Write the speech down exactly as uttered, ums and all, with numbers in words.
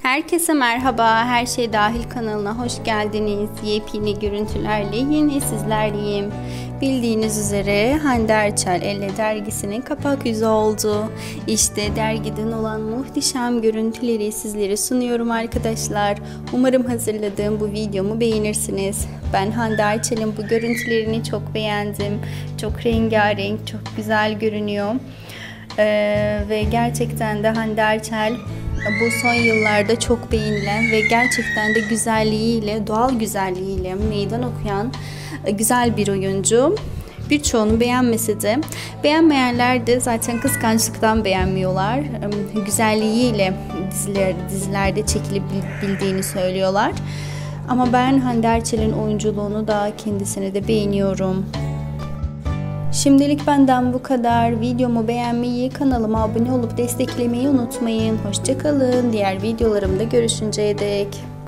Herkese merhaba, Her Şey Dahil kanalına hoş geldiniz. Yepyeni görüntülerle yine sizlerleyim. Bildiğiniz üzere Hande Erçel Elle dergisinin kapak yüzü oldu. İşte dergiden olan muhteşem görüntüleri sizlere sunuyorum arkadaşlar. Umarım hazırladığım bu videomu beğenirsiniz. Ben Hande Erçel'in bu görüntülerini çok beğendim. Çok rengarenk, çok güzel görünüyor. Ee, ve gerçekten de Hande Erçel bu son yıllarda çok beğenilen ve gerçekten de güzelliğiyle, doğal güzelliğiyle meydan okuyan güzel bir oyuncu. Birçoğunu beğenmese de, beğenmeyenler de zaten kıskançlıktan beğenmiyorlar. Güzelliğiyle diziler, dizilerde çekilip bildiğini söylüyorlar. Ama ben Hande Erçel'in oyunculuğunu da, kendisini de beğeniyorum. Şimdilik benden bu kadar. Videomu beğenmeyi, kanalıma abone olup desteklemeyi unutmayın. Hoşça kalın. Diğer videolarımda görüşünceye dek.